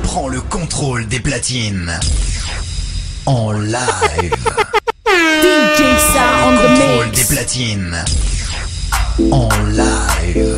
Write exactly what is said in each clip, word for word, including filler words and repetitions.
prend le contrôle des platines. En live. D J Sa on the Contrôle mix. des platines. En live.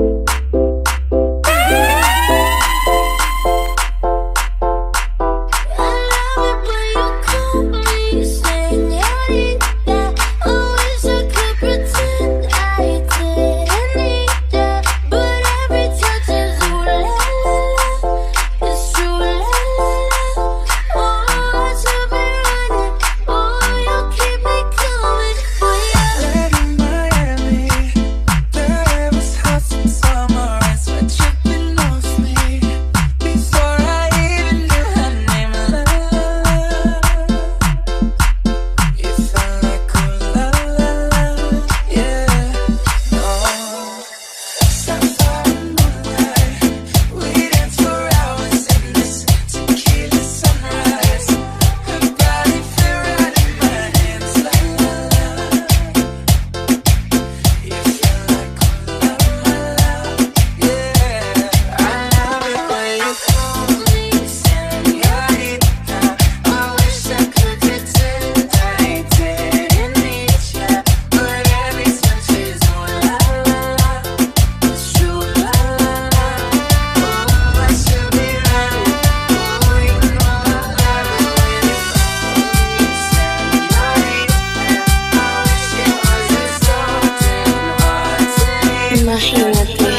Imagínate, tú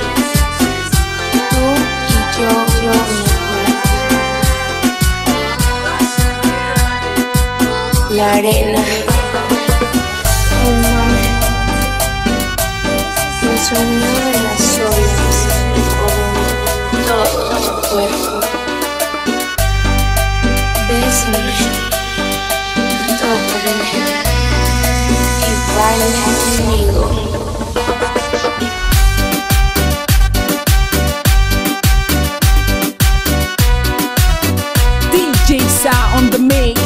y yo, yo y la arena, el mar, el sonido de las olas recorre todo tu cuerpo. Bésame, tócame y baila conmigo. D J Sa on the mix.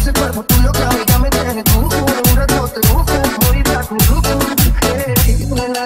Tú, tú, un rato te busco, ahorita tu grupo, eh,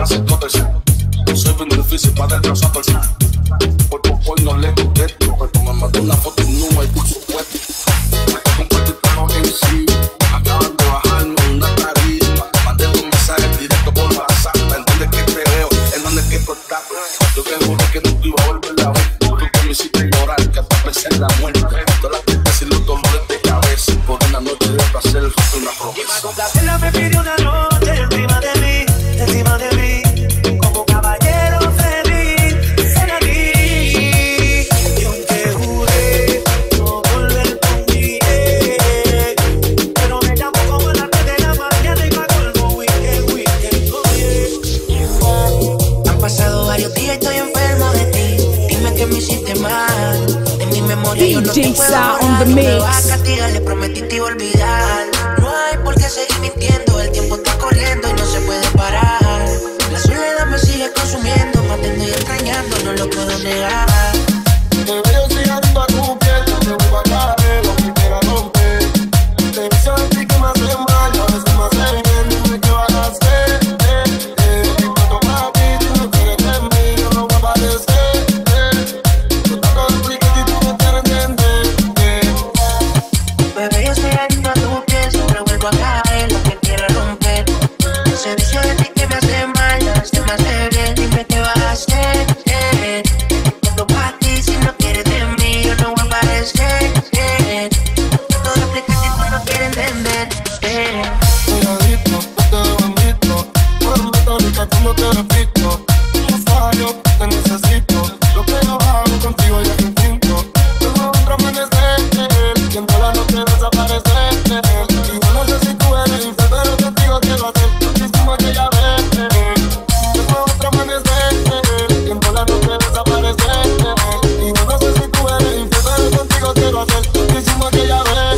hace todo eso. Soy bien difícil para destrozar todo eso. Por poco no le contesto, pero me mandó una foto y no hay por supuesto. Me toco un cuartito en sí, acaban de bajarme una tarima. Mandé un mensaje directo por WhatsApp, entiendes que te veo, en donde que tú estás. Yo te juro que no te iba a volver a ver. Tú que me hiciste llorar, que hasta pensé en la muerte. Todas las tristezas y los dolores de cabeza, por una noche de placer, fue una promesa. Ella me pidió una noche encima de mí, encima de mí, como caballero feliz, era mí. Yo te juré no volver conmigo, pero me llamó como a las tres de la mañana y pagó el weekend, weekend, oye. Han pasado varios días y estoy enfermo de ti. Dime que me hiciste mal. En mi memoria yo no te puedo borrar. No me vas a castigar, le prometí te iba a olvidar. No hay por qué seguir mintiendo, el tiempo está corriendo y no se puede parar. La soledad me sigue consumiendo, matando y extrañando, no lo puedo negar. Te veo siguiendo a tu piel, te vuelvo a caer, lo que quiera romper. Te beso a ti que me hace mal, a veces me hace bien, dime qué vas a hacer. Eh, eh, yo te toco a ti, tú no quieres de mí, yo no voy a aparecer. Eh, yo te lo explico y tú no quieres entender. Eh. Bebé, yo soy adicto a tu piel, siempre vuelvo a caer, lo que quiera romper. Ese vicio de ti que me hace mal, a veces me hace bien, dime qué vas a hacer. Eh, yo pa' ti, si no quieres de mí, yo no voy a aparecer. Eh, todo explicar si tú no quieres entender. Eh. Soy adicto, no te debo invito. Cuando me ahorita tú no te repito. No fallo, te necesito. Lo que yo hago contigo ya es instinto. Tengo otro amanecer, siento la noche desaparecer. Y yo no sé si tú eres infiel, pero contigo quiero hacer muchísimo aquella vez. Tengo otro amanecer, siento la noche desaparecer. Y yo no sé si tú eres infiel, pero contigo quiero hacer muchísimo aquella vez.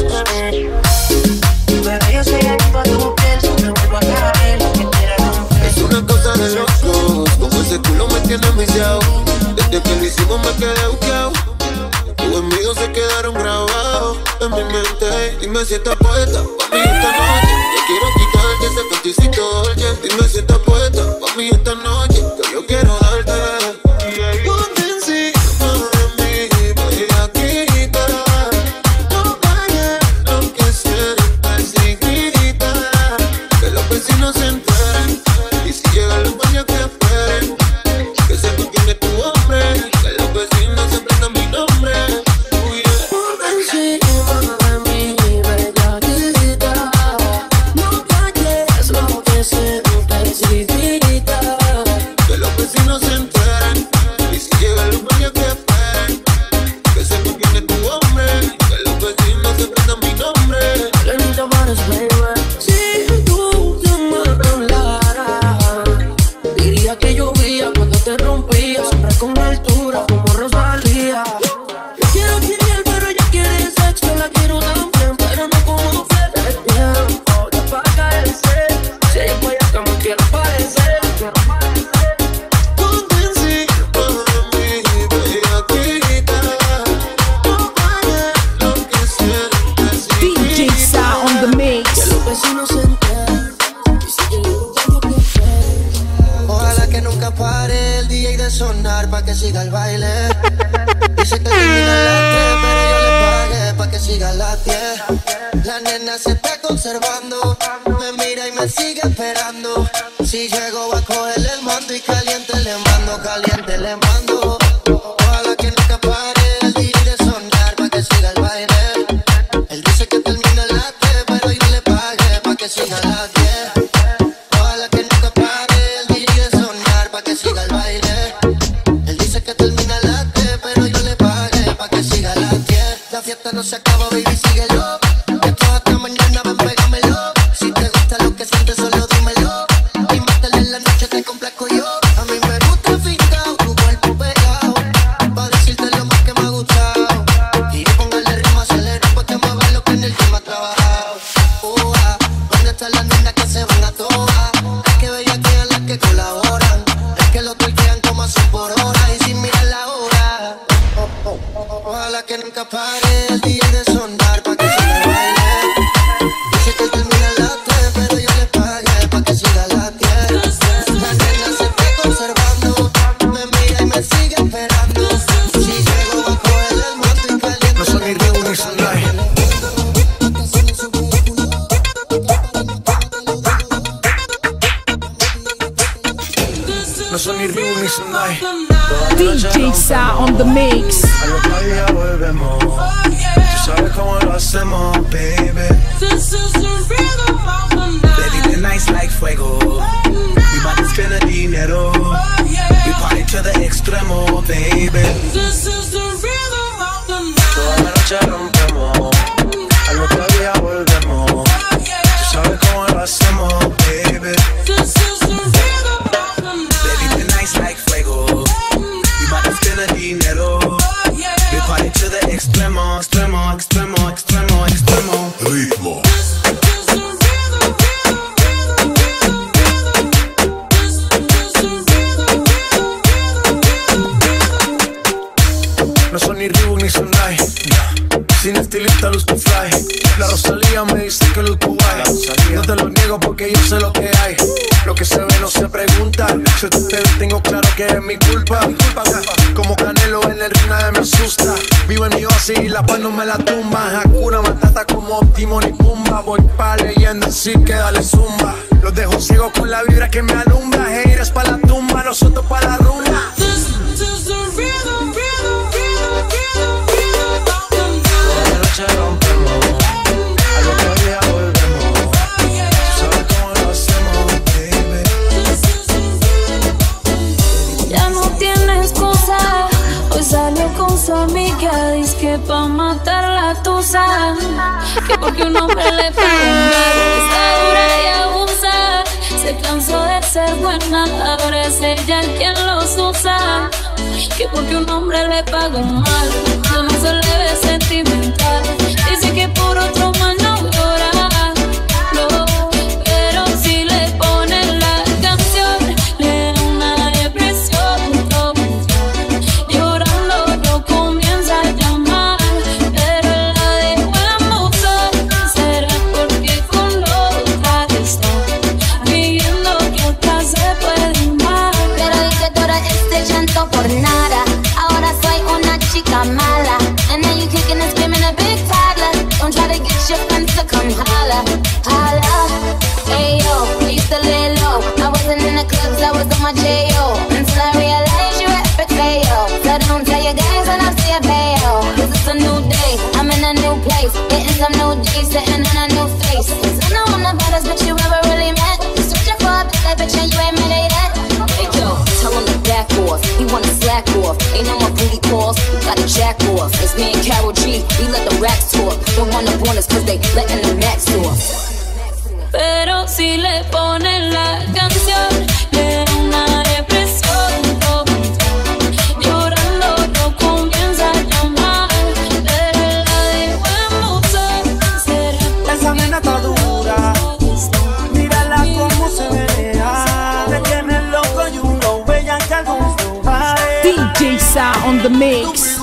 Bebé, yo soy adicto a tu piel, siempre vuelvo a caer, lo que quiera romper. Es una cosa de locos, como ese culo me tiene viciado. Desde que lo hicimos me quedé buqueado. Tus envíos se quedaron grabados en mi mente. Dime si estás puesta pa' mí esta noche. Yo quiero quitarte ese feticito dolce. Dime si estás puesta pa' mí esta noche, que yo quiero darte. Ponte encima de mí, bellaquita. No vayas a enloquecer, perseguidita. Que los vecinos se enteren, y si llegan los baños que esperen. Que sepa quién es tu hombre, que los vecinos se aprendan mi nombre. Uy, yeah. Ponte encima de mí, bellaquita. No vayas a enloquecer, perseguidita. Que los vecinos se enteren, y si llegan los baños que esperen. Que sepa quién es tu hombre, que los vecinos se aprendan mi nombre. Lenita pares, baby. Si tú te me hablaras, diría que llovía cuando te rompía, siempre con altura como Rosalía. Yo quiero querer, pero ella quiere sexo, la quiero también, pero no como usted. El tiempo ya pa' caerse, si ella puede acá me quiero parecer. Ponte encima de mí, bellaquita. No vayas a enloquecer, D J Sa on the mix. Que los vecinos se enteren, y si llegan los baños que esperen. Ojalá que nunca pare el D J de sonar pa' que siga el baile. Dice que termina a las tres, pero yo le pagué pa' que siga a las diez. La nena se está conservando, me mira y me sigue esperando. Si llego a cogerle el mando y caliente le mando, caliente le mando. Ojalá que nunca pare el D J de sonar pa' que siga el baile. Él dice que termina a las tres, pero yo le pagué pa' que siga a las diez. Ojalá que nunca pare el D J de sonar pa' que siga el baile. Él dice que termina a las tres, pero yo le pagué pa' que siga a las diez. La fiesta no se acaba, baby, síguelo. Que esto hasta mañana, ven, pégamelo. Si te gusta lo que sientes, solo dímelo. Y mátale en la noche, te complaco yo. A mí me gusta fincao, No son ni Reebok ni Sendai. D J Sa on the mix. A lo que ya volvemos. Tú sabes cómo lo hacemos, baby. This is the rhythm of the night. Baby, the night's like fuego. We bout to spend the dinero. We party to the extremo, baby. This is the rhythm of the night. Toda la noche rompemos. Al otro día volvemos. Tú sabes cómo lo hacemos, baby. This is the rhythm of the night. Baby, the night's like fuego. We bout to spend the dinero. We party to the extremo, extremo, extremo, extremo, extremo. Ritmo. No son ni Reebok ni Sendai. Sin estilista luzco fly. La Rosalía me dice que luzco guay. No te lo niego porque yo sé lo que hay. Lo que se ve no se pregunta. Si tú te ves tengo claro que es mi culpa. Como Canelo en el ring nadie me asusta. Vivo en mi oasis y la paz no me la tumba. Hakuna Matata como Timon y Pumba. Voy pa' leyenda así que dale zumba. Los dejo ciegos con la vibra que me alumbra. Haters pa' la tumba, nosotros pa' la rumba. This is the rhythm, rhythm, rhythm, rhythm, rhythm of the night. Toda la noche rompemos. Al otro día volvemos. Tú sabes cómo lo hacemos, baby. Ya no tiene excusa. Hoy salió con su amiga. Dice que pa' matar la tusa. Que porque un hombre le pega mal, está dura y abusa. Se cansó de ser buena, ahora es ella quien los usa. Que porque un hombre le paga mal, yo no se le ve sentimental. Dice que por otro mal no llora, no. Pero si le ponen la canción, le da una depresión. Llorando lo comienza a llamar, pero él la dejó en buzón. Será porque con otra está viviendo que otra se puede más. Pero dije todo este llanto por nada. Ahora soy una chica mala. And now you kicking and screaming a big toddler. Don't try to get your friends to come holla, holla. Hey yo, I used to lay low. I wasn't in the clubs, I was on my J O. Until I realized you were epic fail. So don't tell your guys when I see a bail. Cause it's a new day, I'm in a new place. Getting some new G's, sitting in a new face. Cause I know I'm the baddest bitch you ever really met. You're searching for a bad bitch and you ain't made it yet. Hey yo, tell him to back off. He wanna slack off. Ain't no more booty calls, we gotta jack off. It's me and Karol G, we let the racks talk. Don't want up on us cause they letting the max off. Pero si le ponen la canción, le da una depresión. Llorando lo comienza a llamar, pero él la dejó en buzón. Será Esa nena está dura, mírala como se menea. Me tiene loco y uno bella que algún lugar. D J Sa on the mix.